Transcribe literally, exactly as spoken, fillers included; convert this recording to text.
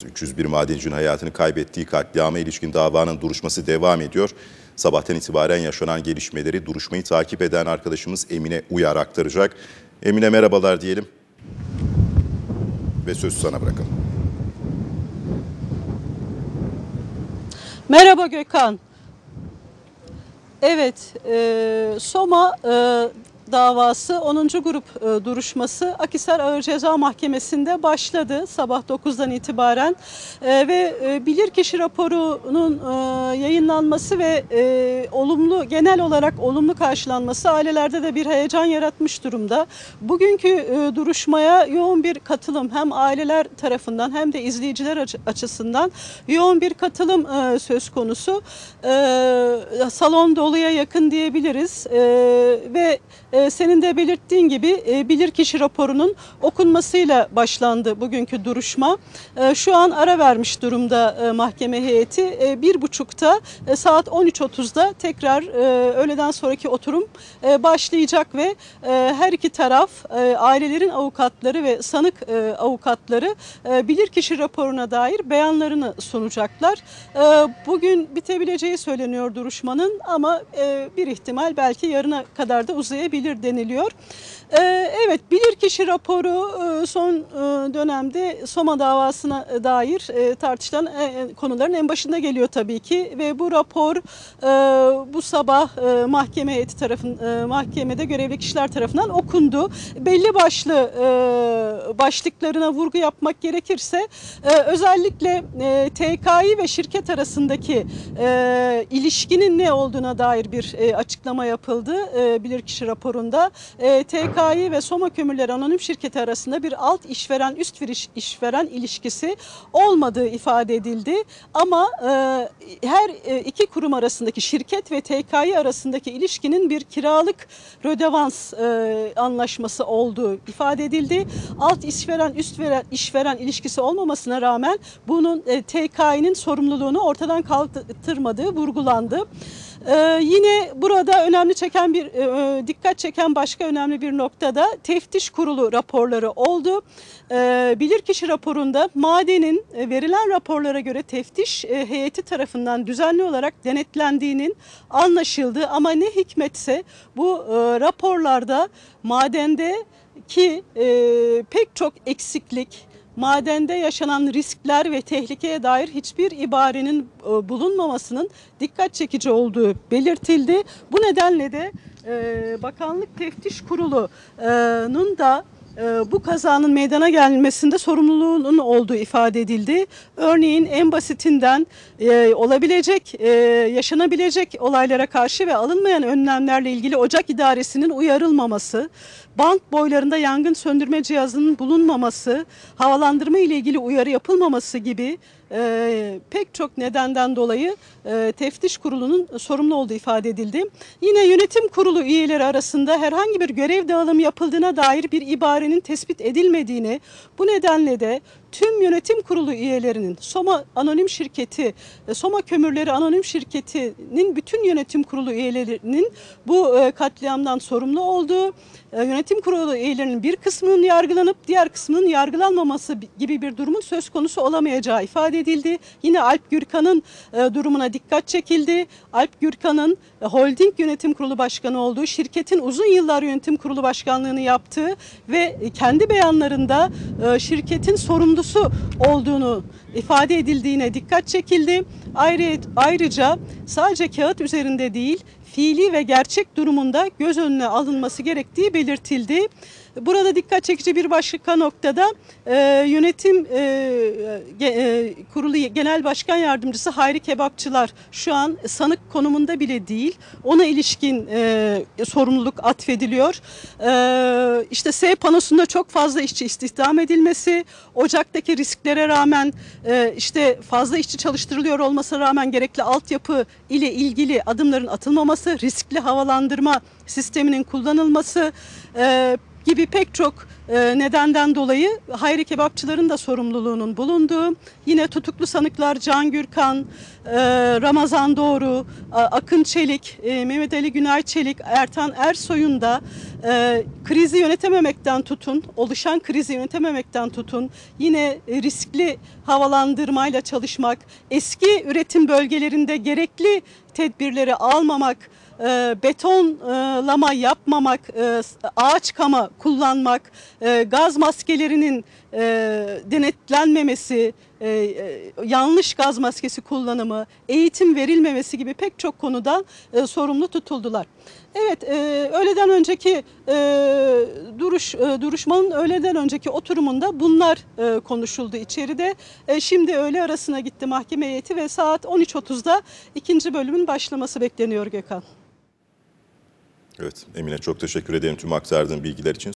üç yüz bir madencinin hayatını kaybettiği katliama ilişkin davanın duruşması devam ediyor. Sabahtan itibaren yaşanan gelişmeleri duruşmayı takip eden arkadaşımız Emine Uyar aktaracak. Emine merhabalar diyelim ve sözü sana bırakalım. Merhaba Gökhan. Evet, e, Soma e, davası onuncu grup e, duruşması Akhisar Ağır Ceza Mahkemesi'nde başladı sabah dokuzdan itibaren e, ve e, bilirkişi raporunun e, yayınlanması ve e, olumlu genel olarak olumlu karşılanması ailelerde de bir heyecan yaratmış durumda. Bugünkü e, duruşmaya yoğun bir katılım hem aileler tarafından hem de izleyiciler açısından yoğun bir katılım e, söz konusu. E, salon doluya yakın diyebiliriz e, ve e, senin de belirttiğin gibi e, bilirkişi raporunun okunmasıyla başlandı bugünkü duruşma. E, şu an ara vermiş durumda e, mahkeme heyeti. E, bir buçukta e, saat on üç otuzda tekrar e, öğleden sonraki oturum e, başlayacak ve e, her iki taraf e, ailelerin avukatları ve sanık e, avukatları e, bilirkişi raporuna dair beyanlarını sunacaklar. E, bugün bitebileceği söyleniyor duruşmanın ama e, bir ihtimal belki yarına kadar da uzayabilir deniliyor. Ee, evet, bilirkişi raporu e, son e, dönemde Soma davasına dair e, tartışılan e, konuların en başında geliyor tabii ki ve bu rapor e, bu sabah e, mahkeme heyeti tarafın e, mahkemede görevli kişiler tarafından okundu. Belli başlı e, başlıklarına vurgu yapmak gerekirse e, özellikle e, T K İ ve şirket arasındaki e, ilişkinin ne olduğuna dair bir e, açıklama yapıldı e, bilirkişi raporunda. E, T K İ ve Soma Kömürleri Anonim Şirketi arasında bir alt işveren üst bir işveren ilişkisi olmadığı ifade edildi. Ama e, her e, iki kurum arasındaki şirket ve T K İ arasındaki ilişkinin bir kiralık rödevans e, anlaşması olduğu ifade edildi. Alt işveren üst veren, işveren ilişkisi olmamasına rağmen bunun e, T K İ'nin sorumluluğunu ortadan kaldırmadığı vurgulandı. Ee, yine burada önemli çeken bir e, dikkat çeken başka önemli bir noktada teftiş kurulu raporları oldu. Ee, bilirkişi raporunda madenin e, verilen raporlara göre teftiş e, heyeti tarafından düzenli olarak denetlendiğinin anlaşıldığı ama ne hikmetse bu e, raporlarda madendeki e, pek çok eksiklik, madende yaşanan riskler ve tehlikeye dair hiçbir ibarenin bulunmamasının dikkat çekici olduğu belirtildi. Bu nedenle de e, Bakanlık Teftiş Kurulu'nun da e, bu kazanın meydana gelmesinde sorumluluğunun olduğu ifade edildi. Örneğin en basitinden e, olabilecek, e, yaşanabilecek olaylara karşı ve alınmayan önlemlerle ilgili Ocak İdaresi'nin uyarılmaması, bank boylarında yangın söndürme cihazının bulunmaması, havalandırma ile ilgili uyarı yapılmaması gibi e, pek çok nedenden dolayı e, teftiş kurulunun sorumlu olduğu ifade edildi. Yine yönetim kurulu üyeleri arasında herhangi bir görev dağılımı yapıldığına dair bir ibarenin tespit edilmediğini, bu nedenle de tüm yönetim kurulu üyelerinin Soma Anonim Şirketi, Soma Kömürleri Anonim Şirketi'nin bütün yönetim kurulu üyelerinin bu katliamdan sorumlu olduğu, yönetim kurulu üyelerinin bir kısmının yargılanıp diğer kısmının yargılanmaması gibi bir durumun söz konusu olamayacağı ifade edildi. Yine Alp Gürkan'ın durumuna dikkat çekildi. Alp Gürkan'ın holding yönetim kurulu başkanı olduğu, şirketin uzun yıllar yönetim kurulu başkanlığını yaptığı ve kendi beyanlarında şirketin sorumlusu olduğunu ifade edildiğine dikkat çekildi. Ayrıca sadece kağıt üzerinde değil, fiili ve gerçek durumunda göz önüne alınması gerektiği belirtildi. Burada dikkat çekici bir başka noktada e, yönetim e, e, kurulu genel başkan yardımcısı Hayri Kebapçılar şu an sanık konumunda bile değil. Ona ilişkin e, sorumluluk atfediliyor. E, işte S panosunda çok fazla işçi istihdam edilmesi, Ocak'taki risklere rağmen e, işte fazla işçi çalıştırılıyor olmasına rağmen gerekli altyapı ile ilgili adımların atılmaması, riskli havalandırma sisteminin kullanılması, e, gibi pek çok e, nedenden dolayı Hayri Kebapçıların da sorumluluğunun bulunduğu, yine tutuklu sanıklar Can Gürkan, e, Ramazan Doğru, A- Akın Çelik, e, Mehmet Ali Günay Çelik, Ertan Ersoy'un da e, krizi yönetememekten tutun, oluşan krizi yönetememekten tutun, yine e, riskli havalandırmayla çalışmak, eski üretim bölgelerinde gerekli tedbirleri almamak, e, betonlama yapmamak, e, ağaç kama kullanmak, e, gaz maskelerinin e, denetlenmemesi, e, e, yanlış gaz maskesi kullanımı, eğitim verilmemesi gibi pek çok konuda e, sorumlu tutuldular. Evet, e, öğleden önceki e, duruş e, duruşmanın öğleden önceki oturumunda bunlar e, konuşuldu içeride. E, şimdi öğle arasına gitti mahkeme heyeti ve saat on üç otuzda ikinci bölümün başlaması bekleniyor Gökhan. Evet, Emine çok teşekkür ederim tüm aktardığın bilgiler için.